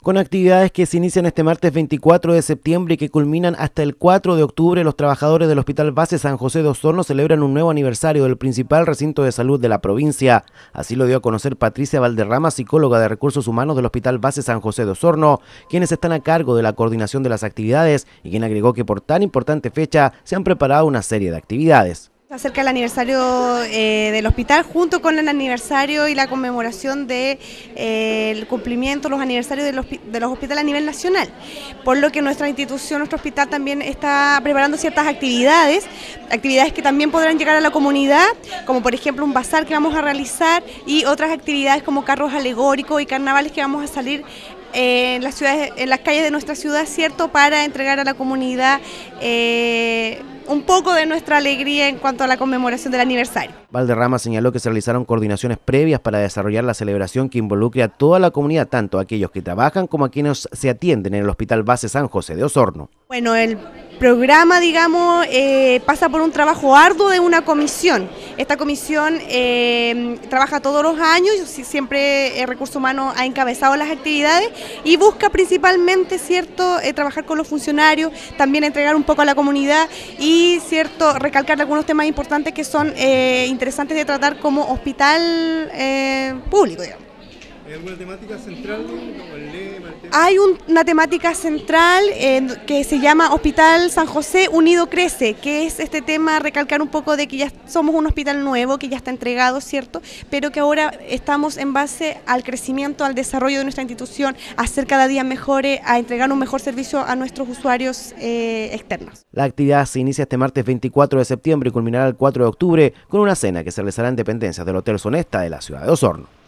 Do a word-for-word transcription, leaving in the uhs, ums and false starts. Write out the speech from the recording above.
Con actividades que se inician este martes veinticuatro de septiembre y que culminan hasta el cuatro de octubre, los trabajadores del Hospital Base San José de Osorno celebran un nuevo aniversario del principal recinto de salud de la provincia. Así lo dio a conocer Patricia Valderrama, psicóloga de Recursos Humanos del Hospital Base San José de Osorno, quienes están a cargo de la coordinación de las actividades y quien agregó que por tan importante fecha se han preparado una serie de actividades. Acerca del aniversario eh, del hospital, junto con el aniversario y la conmemoración del de, eh, cumplimiento, los aniversarios de los, de los hospitales a nivel nacional, por lo que nuestra institución, nuestro hospital también está preparando ciertas actividades, actividades que también podrán llegar a la comunidad, como por ejemplo un bazar que vamos a realizar y otras actividades como carros alegóricos y carnavales que vamos a salir en las ciudades, en las calles de nuestra ciudad, cierto, para entregar a la comunidad eh, un poco de nuestra alegría en cuanto a la conmemoración del aniversario. Valderrama señaló que se realizaron coordinaciones previas para desarrollar la celebración que involucre a toda la comunidad, tanto a aquellos que trabajan como a quienes se atienden en el Hospital Base San José de Osorno. Bueno, el programa, digamos, eh, pasa por un trabajo arduo de una comisión. Esta comisión eh, trabaja todos los años, siempre el Recursos Humanos ha encabezado las actividades y busca principalmente, cierto, eh, trabajar con los funcionarios, también entregar un poco a la comunidad y, cierto, recalcar algunos temas importantes que son eh, interesantes de tratar como hospital eh, público, digamos. ¿Hay alguna temática central? El lema, el tema? Hay un, una temática central eh, que se llama Hospital San José Unido Crece, que es este tema, recalcar un poco de que ya somos un hospital nuevo, que ya está entregado, ¿cierto? Pero que ahora estamos en base al crecimiento, al desarrollo de nuestra institución, a hacer cada día mejores, a entregar un mejor servicio a nuestros usuarios eh, externos. La actividad se inicia este martes veinticuatro de septiembre y culminará el cuatro de octubre con una cena que se realizará en dependencias del Hotel Sonesta de la ciudad de Osorno.